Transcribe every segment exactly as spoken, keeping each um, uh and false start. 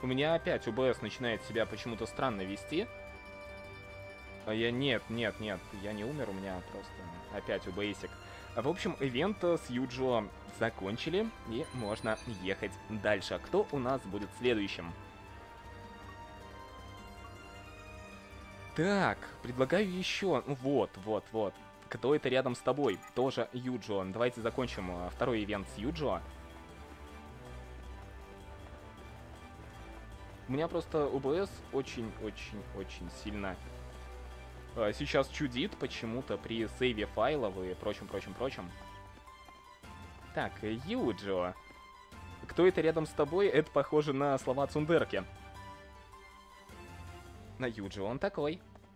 У меня опять о бэ эс начинает себя почему-то странно вести. А я... Нет, нет, нет, я не умер, у меня просто опять о бэ эсик. В общем, ивент с Юджио закончили, и можно ехать дальше. Кто у нас будет следующим? Так, предлагаю еще... Вот, вот, вот. Кто это рядом с тобой? Тоже Юджио. Давайте закончим второй ивент с Юджио. У меня просто о бэ эс очень-очень-очень сильно э, сейчас чудит почему-то при сейве файлов и прочим-прочим-прочим. Так, Юджио. Кто это рядом с тобой? Это похоже на слова Цундерки. На Юджио он такой.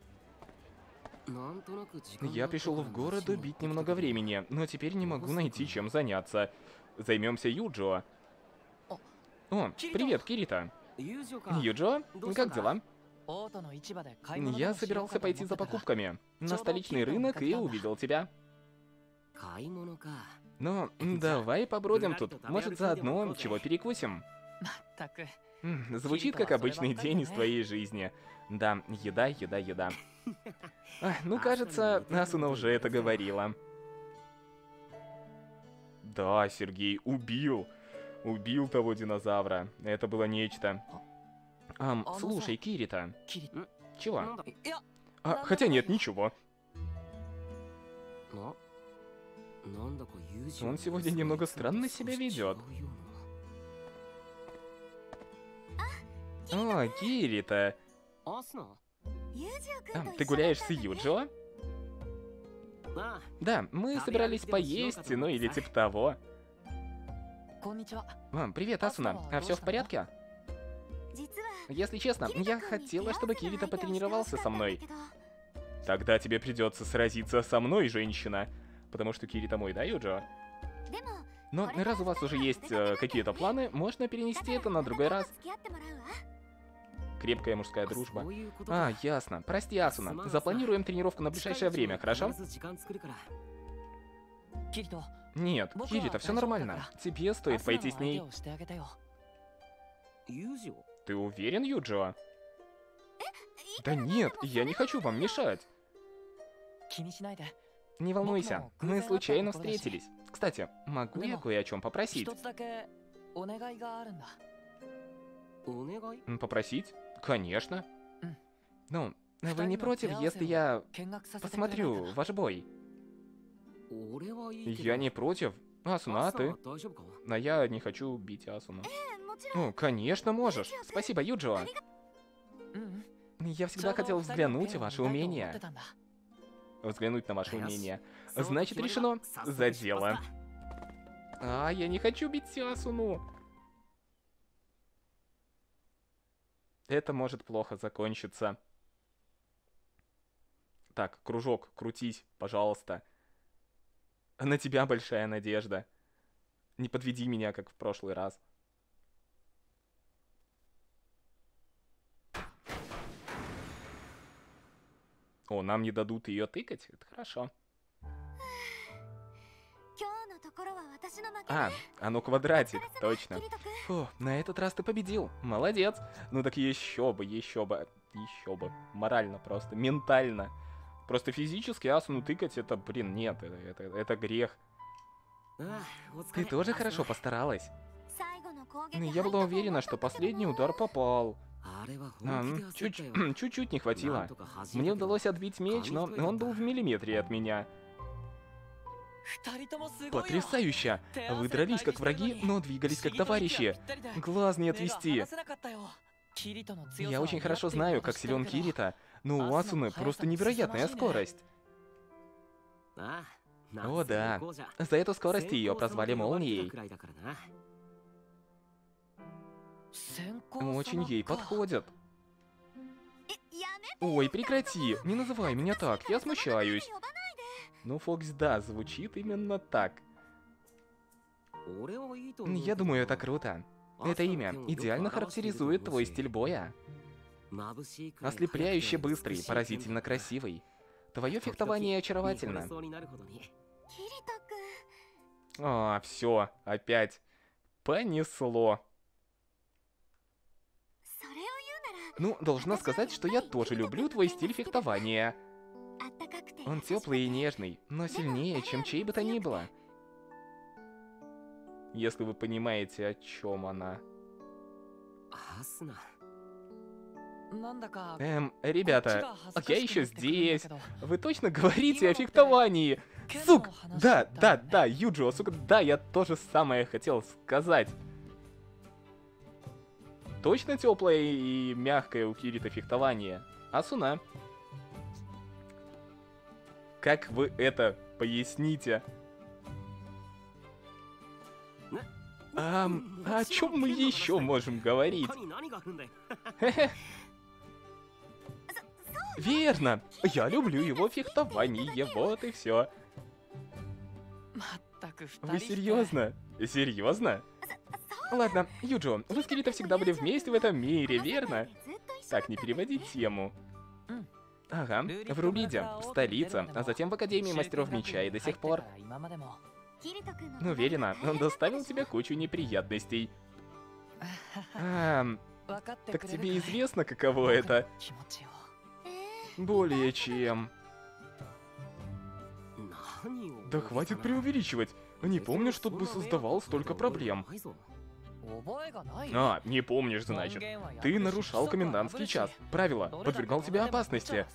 Я пришел в город убить немного времени, но теперь не могу найти чем заняться. Займемся Юджио. О, привет, Кирита. Юджио, как дела? Я собирался пойти за покупками на столичный рынок и увидел тебя. Ну, давай побродим тут. Может, заодно чего перекусим? Звучит как обычный день из твоей жизни. Да, еда, еда, еда. А, ну, кажется, Асуна уже это говорила. Да, Сергей, убил. Убил того динозавра. Это было нечто. Ам, слушай, Кирита. Чего? А, хотя нет, ничего. Он сегодня немного странно себя ведет. О, Кирита. А, ты гуляешь с Юджио? Да, мы собирались поесть, ну или типа того. А, привет, Асуна. А все в порядке? Если честно, я хотела, чтобы Кирита потренировался со мной. Тогда тебе придется сразиться со мной, женщина. Потому что Кирита мой, да, Юджио? Но раз у вас уже есть э, какие-то планы, можно перенести это на другой раз. Крепкая мужская дружба. А, ясно. Прости, Асуна. Запланируем тренировку на ближайшее время, хорошо? Нет, Кирита, все нормально. Тебе стоит пойти с ней. Ты уверен, Юджио? Да нет, я не хочу вам мешать. Не волнуйся, мы случайно встретились. Кстати, могу я кое о чем попросить? Попросить? Конечно. Ну, вы не против, если я посмотрю ваш бой? Я не против. Асуна, а ты? А я не хочу бить Асуну. О, конечно можешь. Спасибо, Юджио. Я всегда хотел взглянуть в ваши умения. Взглянуть на ваши умения. Значит, решено. За дело. А, я не хочу бить Асуну. Это может плохо закончиться. Так, кружок, крутись, пожалуйста. На тебя большая надежда. Не подведи меня, как в прошлый раз. О, нам не дадут ее тыкать? Это хорошо. А, оно квадратит, точно. Фу, на этот раз ты победил. Молодец. Ну так еще бы, еще бы, еще бы. Морально просто, ментально. Просто физически Асуну тыкать, это, блин, нет, это, это, это грех. Ты тоже хорошо постаралась. Я была уверена, что последний удар попал. Чуть-чуть не хватило. Мне удалось отбить меч, но он был в миллиметре от меня. Потрясающе! Вы дрались как враги, но двигались как товарищи. Глаз не отвести. Я очень хорошо знаю, как силен Кирита, но у Асуны просто невероятная скорость. О да, за эту скорость ее прозвали Молнией. Очень ей подходят. Ой, прекрати, не называй меня так, я смущаюсь. Ну, Фокс, да, звучит именно так. Я думаю, это круто. Это имя идеально характеризует твой стиль боя. Ослепляюще быстрый, поразительно красивый. Твое фехтование очаровательно. А, все, опять. Понесло. Ну, должна сказать, что я тоже люблю твой стиль фехтования. Он теплый и нежный, но сильнее, чем чей бы то ни было. Если вы понимаете, о чем она. Эм, ребята, я еще здесь. Вы точно говорите о фехтовании? Сук! Да, да, да, Юджио, сука, да, я то же самое хотел сказать. Точно теплое и мягкое у Кирита фехтование? Асуна. Как вы это поясните? А, а о чем мы еще можем говорить? Верно! Я люблю его фехтование, вот и все. Вы серьезно? Серьезно? Ладно, Юджио, вы с Кирита всегда были вместе в этом мире, верно? Так, не переводи тему. Ага, в Рулиде, в столице, а затем в Академии Мастеров Меча и до сих пор. Уверена, он доставил тебе кучу неприятностей. А, так тебе известно, каково это? Более чем. Да хватит преувеличивать. Не помню, чтобы бы создавал столько проблем. А, не помнишь, значит. Ты нарушал комендантский час. Правило, подвергал тебя опасности.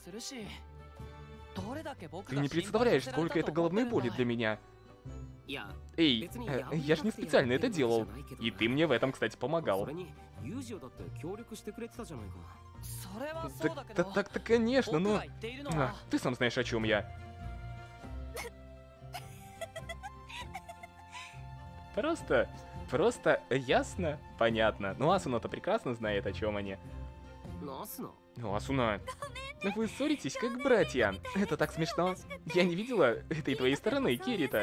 Ты не представляешь, сколько это головной боли для меня. Эй, э, я же не специально это делал. И ты мне в этом, кстати, помогал. Так, так, так, конечно, но... А, ты сам знаешь, о чем я. Просто, просто ясно, понятно. Ну, Асуна-то прекрасно знает, о чем они. Ну, Асуна, вы ссоритесь как братья. Это так смешно. Я не видела этой твоей стороны, Кирита.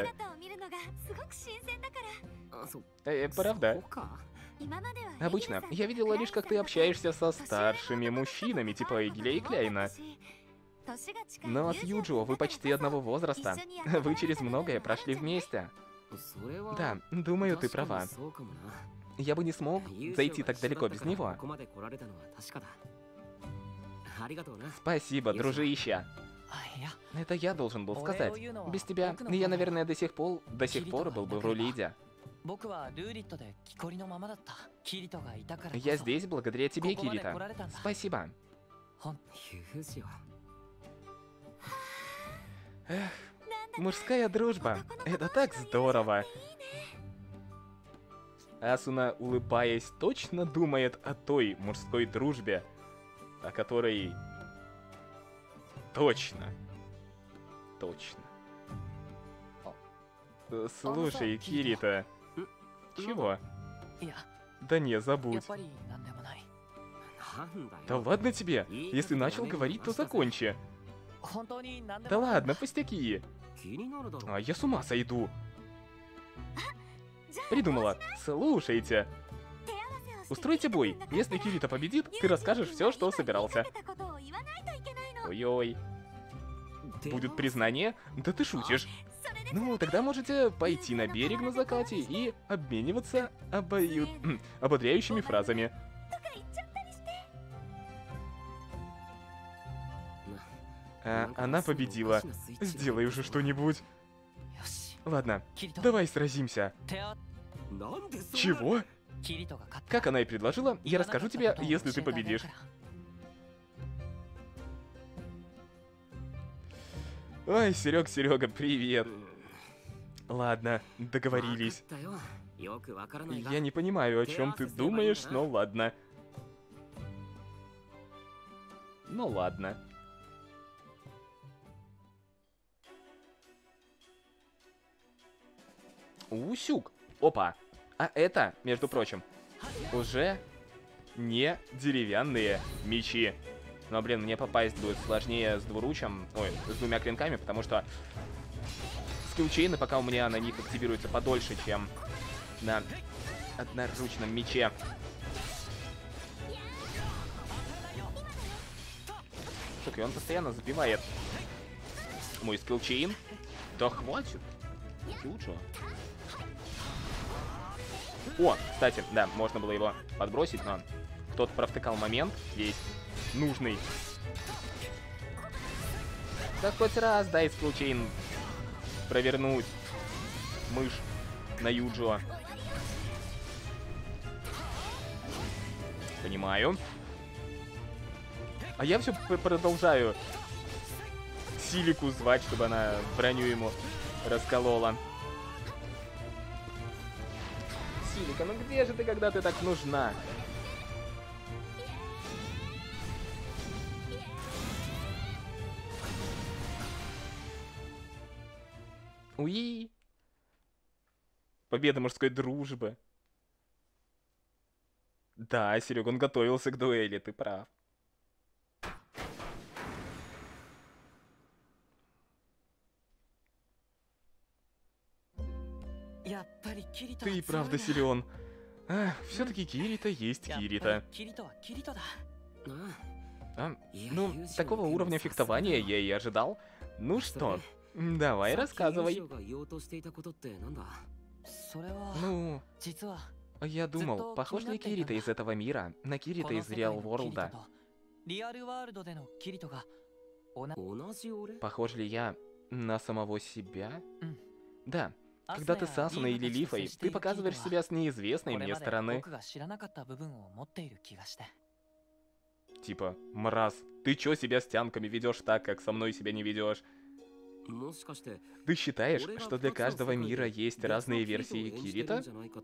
Э, правда. Обычно я видела лишь, как ты общаешься со старшими мужчинами, типа Игеля и Кляйна. Но с Юджио вы почти одного возраста. Вы через многое прошли вместе. Да, думаю, ты права. Я бы не смог зайти так далеко без него. Спасибо, дружище. Это я должен был сказать. Без тебя я, наверное, до сих пор, до сих пор был бы в Рулиде. Я здесь благодаря тебе, Кирита. Спасибо. Эх, мужская дружба. Это так здорово. Асуна, улыбаясь, точно думает о той мужской дружбе, о которой... Точно. Точно. Слушай, Кирита. Чего? Да не, забудь. Да ладно тебе. Если начал говорить, то закончи. Да ладно, пустяки. А я с ума сойду. Придумала. Слушайте. Устройте бой. Если Кирита победит, ты расскажешь все, что собирался. Ой-ой. Будет признание? Да ты шутишь. Ну, тогда можете пойти на берег на закате и обмениваться обоюд... ободряющими фразами. А, она победила. Сделай уже что-нибудь. Ладно, давай сразимся. Чего? Как она и предложила, я расскажу тебе, если ты победишь. Ой, Серег, Серега, привет. Ладно, договорились. Я не понимаю, о чем ты думаешь, но ладно. Ну ладно. Усюк. Опа. А это, между прочим, уже не деревянные мечи. Но, блин, мне попасть будет сложнее с двуручем, ой, с двумя клинками, потому что скиллчейны пока у меня на них активируются подольше, чем на одноручном мече. Сука, и он постоянно забивает мой скиллчейн. Да хватит. Чучу. О, кстати, да, можно было его подбросить, но тот провтыкал момент весь нужный. Да хоть раз дай скиллчейн провернуть. Мышь на Юджио. Понимаю. А я все продолжаю Силику звать, чтобы она броню ему расколола. Силика, ну где же ты, когда ты так нужна? Уи! Победа мужской дружбы. Да, Серега, он готовился к дуэли, ты прав. Ты и правда силен. А, все-таки Кирита есть Кирита. А, ну, такого уровня фехтования я и ожидал. Ну что, давай рассказывай. Ну, я думал, похож ли Кирита из этого мира на Кирита из Real World? Похож ли я на самого себя? Да. Когда ты с Асуной или Лифой, ты показываешь себя с неизвестной мне стороны. Типа, мраз, ты чё себя с тянками ведешь так, как со мной себя не ведешь? Ты считаешь, что для каждого мира есть разные версии Кирита?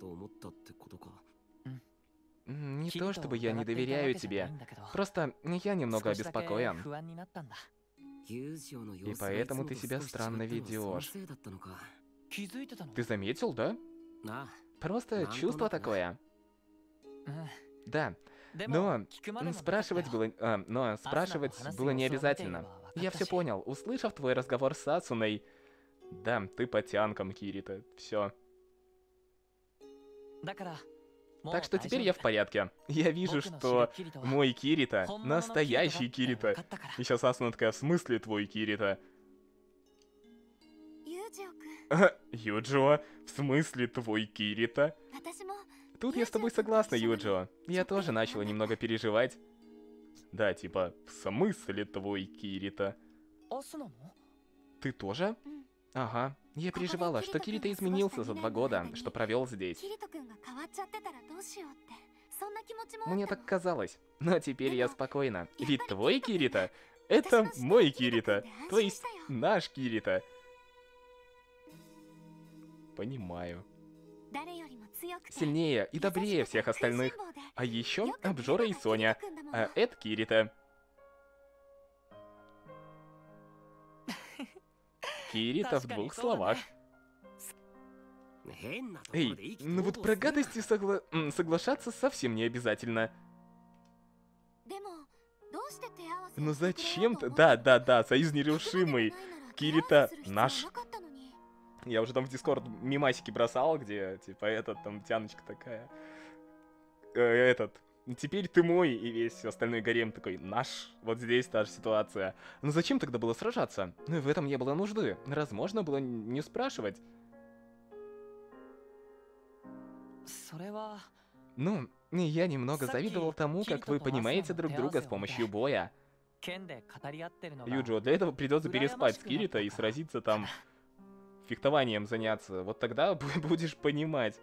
Не то чтобы я не доверяю тебе, просто я немного обеспокоен. И поэтому ты себя странно ведешь. Ты заметил, да? Просто чувство такое. Да. Но спрашивать было, а, но спрашивать было не обязательно. Я все понял, услышав твой разговор с Асуной. Да, ты по тянкам, Кирита. Все. Так что теперь я в порядке. Я вижу, что мой Кирита настоящий Кирита. И сейчас Асуна такая, в смысле твой Кирита? Юджио, в смысле твой Кирита? Тут я с тобой согласна, Юджио. Я тоже начала немного переживать. Да, типа, в смысле твой Кирита? Ты тоже? Ага. Я переживала, что Кирита изменился за два года, что провел здесь. Мне так казалось. Но теперь я спокойна. Ведь твой Кирита — это мой Кирита. То есть наш Кирита. Понимаю. Сильнее и добрее всех остальных. А еще Обжора и Соня. А это Кирита. Кирита в двух словах. Эй, ну вот про гадости согла... соглашаться совсем не обязательно. Но зачем-то... Да, да, да, союз нерушимый. Кирита наш. Я уже там в Дискорд мимасики бросал, где, типа, этот, там, тяночка такая. Э, этот. Теперь ты мой, и весь остальной гарем такой наш. Вот здесь та же ситуация. Но зачем тогда было сражаться? Ну, в этом не было нужды. Раз можно было не спрашивать. Ну, я немного завидовал тому, как вы понимаете друг друга с помощью боя. Юджио, для этого придется переспать с Кирита и сразиться там... фехтованием заняться. Вот тогда будешь понимать.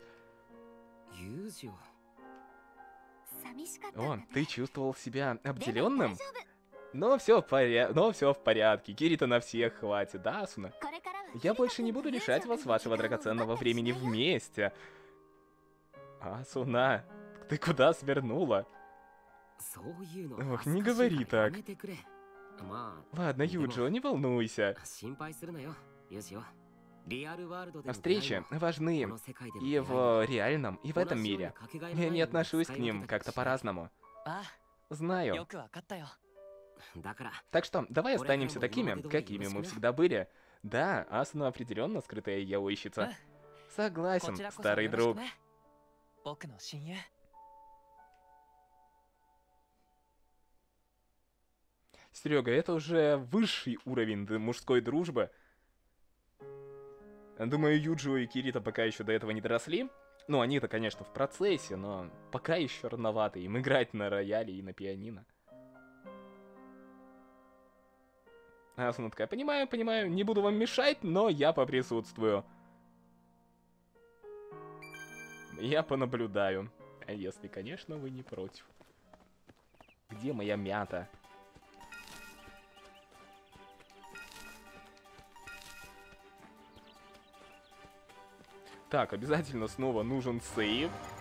О, ты чувствовал себя обделенным? Но все в порядке, но все в порядке. Кирита на всех хватит, да, Асуна? Я больше не буду лишать вас вашего драгоценного времени вместе. Асуна, ты куда свернула? Ох, не говори так. Ладно, Юджио, не волнуйся. Встречи важны и в реальном, и в этом мире. Я не отношусь к ним как-то по-разному. Знаю. Так что, давай останемся такими, какими мы всегда были. Да, Асуна определенно скрытая яойщица. Согласен, старый друг. Серега, это уже высший уровень мужской дружбы. Думаю, Юджио и Кирита пока еще до этого не доросли. Ну, они-то, конечно, в процессе, но пока еще рановато им играть на рояле и на пианино. Асуна такая, понимаю, понимаю, не буду вам мешать, но я поприсутствую. Я понаблюдаю. А если, конечно, вы не против. Где моя мята? Так, обязательно снова нужен сейв.